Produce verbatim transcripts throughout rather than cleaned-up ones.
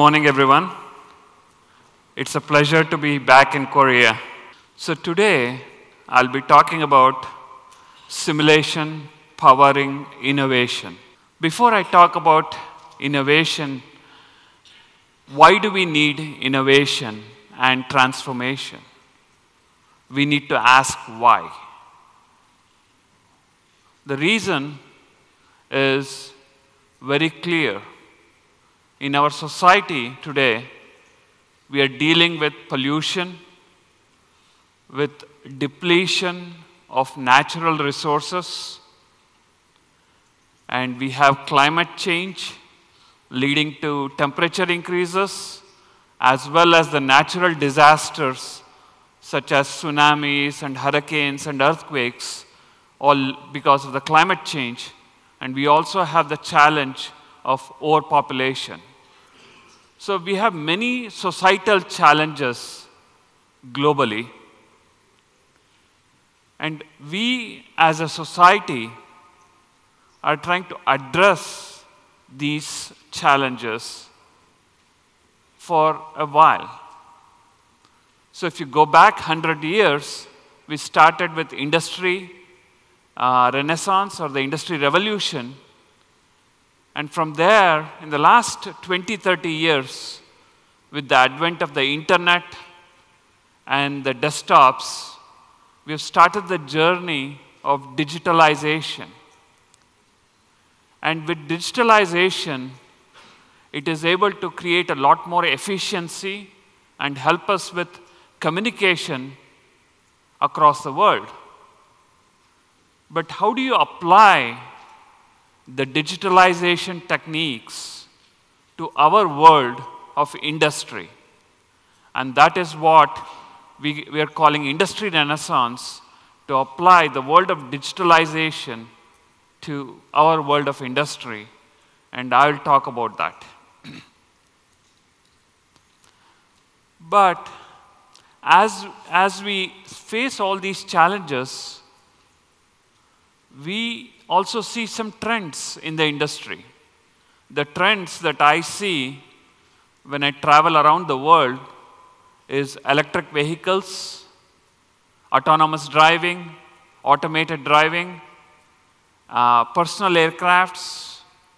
morning, everyone. It's a pleasure to be back in Korea. So today, I'll be talking about simulation powering innovation. Before I talk about innovation, why do we need innovation and transformation? We need to ask why. The reason is very clear. In our society today, we are dealing with pollution, with depletion of natural resources, and we have climate change leading to temperature increases, as well as the natural disasters such as tsunamis and hurricanes and earthquakes, all because of the climate change. And we also have the challenge of overpopulation. So we have many societal challenges globally. And we as a society are trying to address these challenges for a while. So if you go back one hundred years, we started with industry uh, renaissance or the industry revolution. And from there, in the last twenty, thirty years, with the advent of the internet and the desktops, we have started the journey of digitalization. And with digitalization, it is able to create a lot more efficiency and help us with communication across the world. But how do you apply the digitalization techniques to our world of industry? And that is what we, we are calling industry renaissance, to apply the world of digitalization to our world of industry. And I will talk about that. But as, as we face all these challenges, we also see some trends in the industry. The trends that I see when I travel around the world is electric vehicles, autonomous driving, automated driving, uh, personal aircrafts,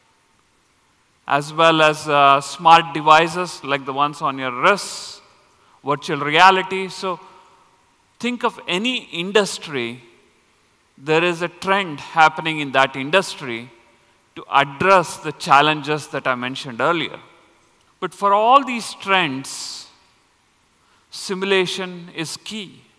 as well as uh, smart devices like the ones on your wrists, virtual reality. So think of any industry, there is a trend happening in that industry to address the challenges that I mentioned earlier. But for all these trends, simulation is key.